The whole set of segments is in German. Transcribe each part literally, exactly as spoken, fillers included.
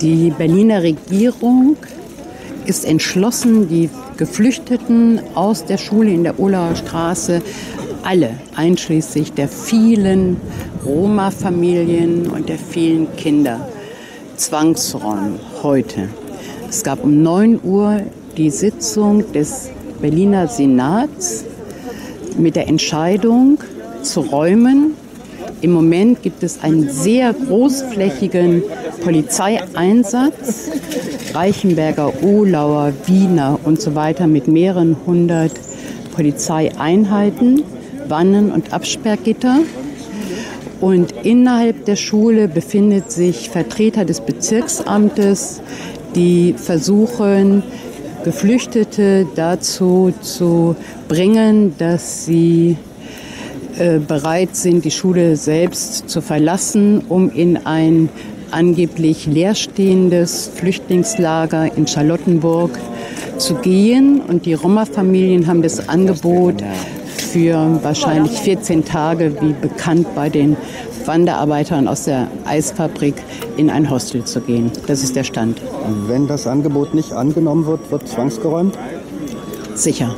Die Berliner Regierung ist entschlossen, die Geflüchteten aus der Schule in der Ohlauer Straße, alle, einschließlich der vielen Roma-Familien und der vielen Kinder, zwangsräumen heute. Es gab um neun Uhr die Sitzung des Berliner Senats mit der Entscheidung zu räumen. Im Moment gibt es einen sehr großflächigen Polizeieinsatz. Reichenberger, Ohlauer, Wiener und so weiter mit mehreren hundert Polizeieinheiten, Wannen- und Absperrgitter. Und innerhalb der Schule befindet sich Vertreter des Bezirksamtes, die versuchen, Geflüchtete dazu zu bringen, dass sie äh, bereit sind, die Schule selbst zu verlassen, um in ein angeblich leerstehendes Flüchtlingslager in Charlottenburg zu gehen. Und die Roma-Familien haben das Angebot für wahrscheinlich vierzehn Tage, wie bekannt bei den Wanderarbeitern aus der Eisfabrik, in ein Hostel zu gehen. Das ist der Stand. Wenn das Angebot nicht angenommen wird, wird zwangsgeräumt? Sicher.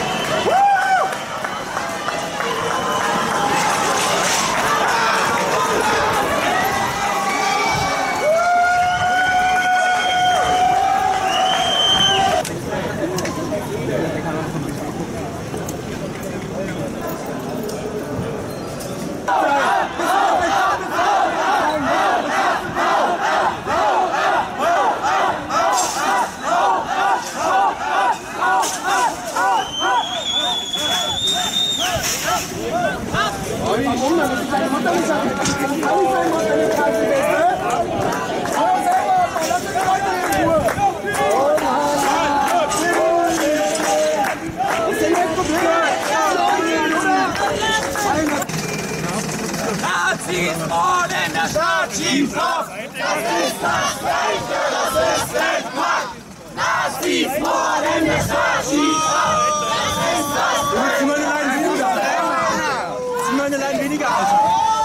Nazis, Morden, der Staat schiebt auf. Das ist das Gleiche, das ist Weltpakt. Nazis, Morden, der Staat schiebt auf. Das ist das Gleiche. Zieh meine Leine weniger, Alter. Zieh meine Leine weniger, Alter.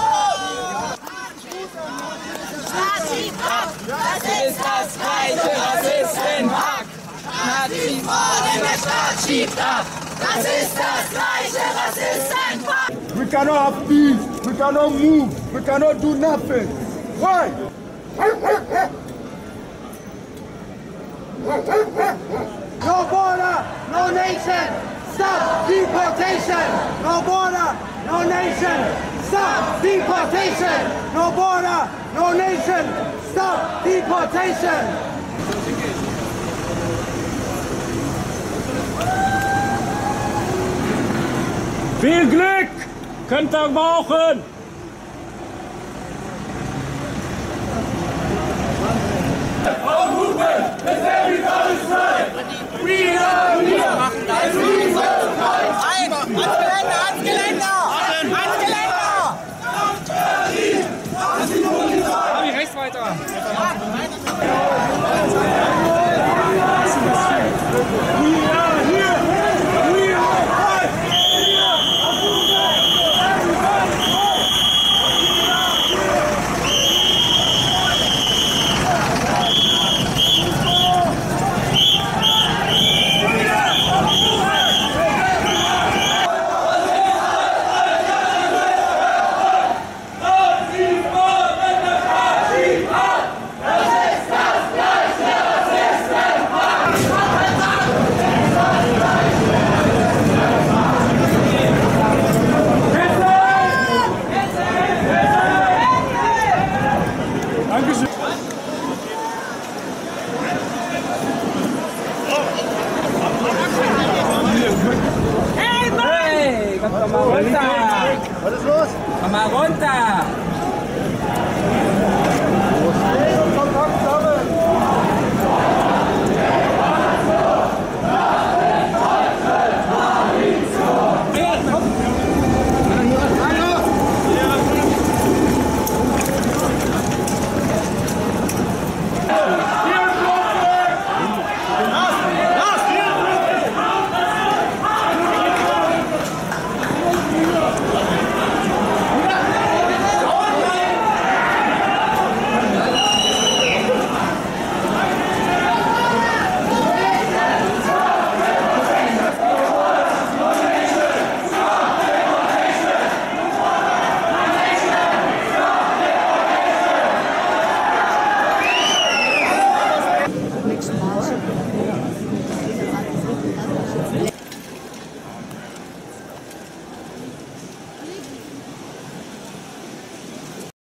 Das ist das Gleiche, das ist Weltpakt. Nazis, Morden, der Staat schiebt ab. Das ist das Gleiche, das ist Weltpakt. We cannot have peace. We cannot move. We cannot do nothing. Why? No border, no nation. Stop deportation. No border, no nation. Stop deportation. No border, no nation. Stop deportation. Viel Glück! Könnt ihr brauchen! Ans Geländer! Ans Geländer! Rechts weiter!